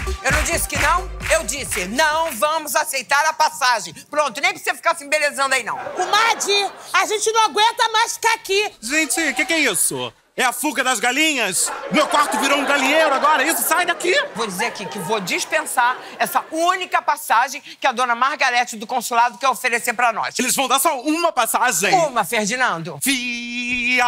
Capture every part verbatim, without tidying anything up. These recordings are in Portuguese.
Eu não disse que não? Eu disse, não vamos aceitar a passagem. Pronto, nem precisa ficar se embelezando aí, não. Comadre, a gente não aguenta mais ficar aqui. Gente, o que, que é isso? É a fuga das galinhas? Meu quarto virou um galinheiro agora, isso? Sai daqui! Vou dizer aqui que vou dispensar essa única passagem que a dona Margarete do consulado quer oferecer pra nós. Eles vão dar só uma passagem? Uma, Ferdinando. Fia...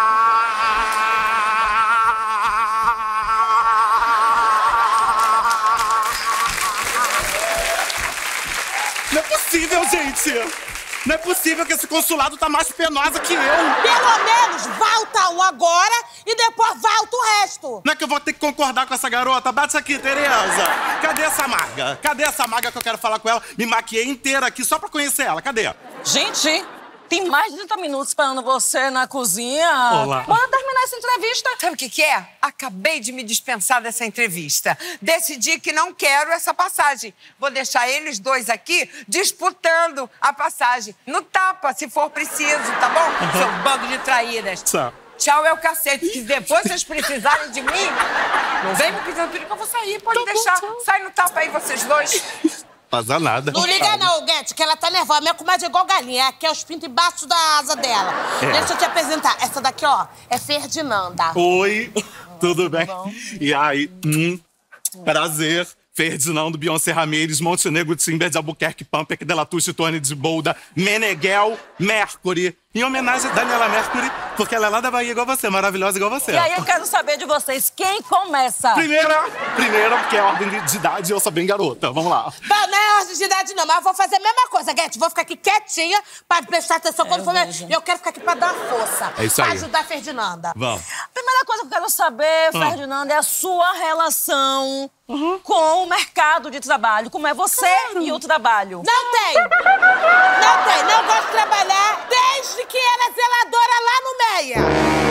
Não é possível, gente! Não é possível que esse consulado tá mais penosa que eu! Pelo menos volta um agora e depois volta o resto! Não é que eu vou ter que concordar com essa garota? Bate aqui, Tereza! Cadê essa maga? Cadê essa maga que eu quero falar com ela? Me maquiei inteira aqui só pra conhecer ela. Cadê? Gente, tem mais de trinta minutos esperando você na cozinha. Olá. Bora terminar essa entrevista. Sabe o que que é? Acabei de me dispensar dessa entrevista. Decidi que não quero essa passagem. Vou deixar eles dois aqui disputando a passagem. No tapa, se for preciso, tá bom? Uhum. Seu bando de traíras. Tchau. Tchau é o cacete, que depois vocês precisarem de mim, não vem me pedindo tudo que eu vou sair, pode tá deixar. Bom, sai no tapa aí, vocês dois. Passa nada. Não liga não, Guete, que ela tá nervosa. Minha comadre é igual galinha, aqui é os pintos embaixo da asa dela. É. Deixa eu te apresentar. Essa daqui, ó, é Ferdinanda. Oi, tudo bem? Bom. E aí, hum, prazer. Ferdinando, Beyoncé Ramirez, Montenegro, Timber de Albuquerque, Pampec, Delatuche, Tony de Bolda, Meneghel, Mercury. Em homenagem a Daniela Mercury, porque ela é lá da Bahia igual você, maravilhosa igual você. E aí eu quero saber de vocês, quem começa? Primeira, primeira, porque é ordem de idade e eu sou bem garota. Vamos lá. Não, não é ordem de idade não, mas eu vou fazer a mesma coisa, Guete. Vou ficar aqui quietinha pra prestar atenção quando for... Eu quero ficar aqui pra dar força. É isso aí. Pra ajudar a Ferdinanda. Vamos. Primeira coisa que eu quero saber, hum. Ferdinanda, é a sua relação uhum. com o mercado de trabalho. Como é você claro. e o trabalho? Não tem! Não tem! Não gosto de trabalhar desde que era zeladora lá no Meia.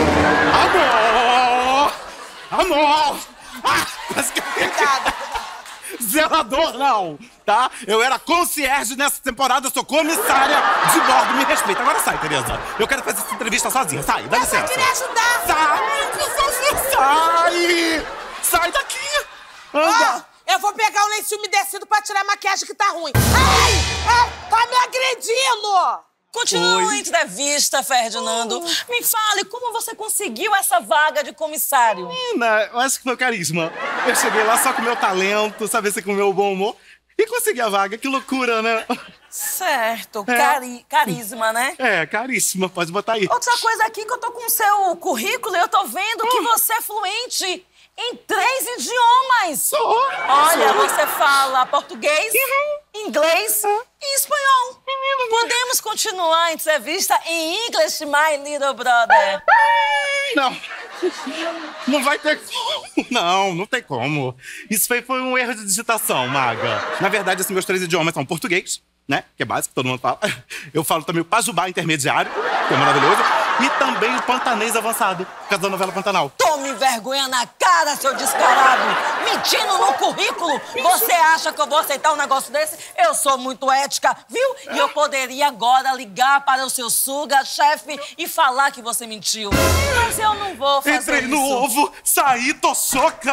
Amor! Amor! Ah, mas que... Cuidado. Zelador não, tá? Eu era concierge nessa temporada, eu sou comissária de bordo, me respeita. Agora sai, Tereza. Eu quero fazer essa entrevista sozinha. Sai, dá licença. Eu queria ajudar. Sai, por favor, sai! Sai daqui! Anda! Oh, eu vou pegar o lenço umedecido pra tirar a maquiagem que tá ruim. Ai! Ai! Tá me agredindo! Continua a entrevista, Ferdinando. Oh. Me fale, como você conseguiu essa vaga de comissário? Menina, eu acho que foi carisma. Eu cheguei lá só com o meu talento, sabe, assim, com o meu bom humor, e consegui a vaga. Que loucura, né? Certo. É. Cari carisma, né? É, caríssima. Pode botar aí. Outra coisa aqui que eu tô com o seu currículo e eu tô vendo hum. que você é fluente em três idiomas. Sou. Olha, Sou. você fala português, uhum. inglês uhum. e espanhol. Menino, podemos continuar a entrevista em English, my little brother? Não. Não vai ter como. Não, não tem como. Isso foi, foi um erro de digitação, maga. Na verdade, assim, meus três idiomas são português, né? Que é básico, todo mundo fala. Eu falo também o pajubá intermediário, que é maravilhoso. E também o pantanês avançado, por causa da novela Pantanal. Tome vergonha na cara, seu descarado! Mentindo no currículo! Você acha que eu vou aceitar um negócio desse? Eu sou muito ética, viu? E eu poderia agora ligar para o seu suga, chefe, e falar que você mentiu. Mas eu não vou fazer Entrei isso. no ovo, saí, tô chocada!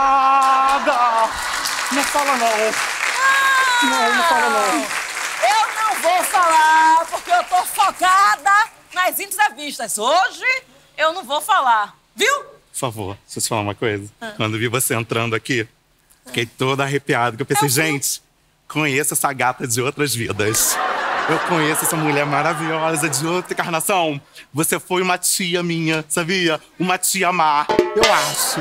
Não fala não. Ah, não, não fala não. Eu não vou falar, porque eu tô focada nas entrevistas. Hoje, eu não vou falar, viu? Por favor, deixa eu te falar uma coisa. Ah. Quando vi você entrando aqui, fiquei toda arrepiada, que eu pensei, eu gente, conheço essa gata de outras vidas. Eu conheço essa mulher maravilhosa de outra encarnação. Você foi uma tia minha, sabia? Uma tia má, eu acho.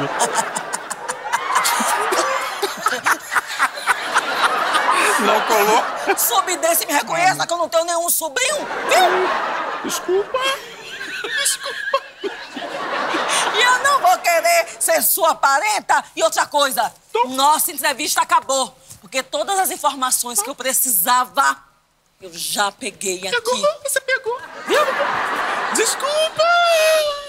Não colou? Soube desse, me reconheça que eu não tenho nenhum sobrinho, viu? Desculpa. Desculpa. E eu não vou querer ser sua parenta. E outra coisa, Tô. nossa entrevista acabou. Porque todas as informações que eu precisava, eu já peguei aqui. Pegou, você pegou. Viu? Desculpa.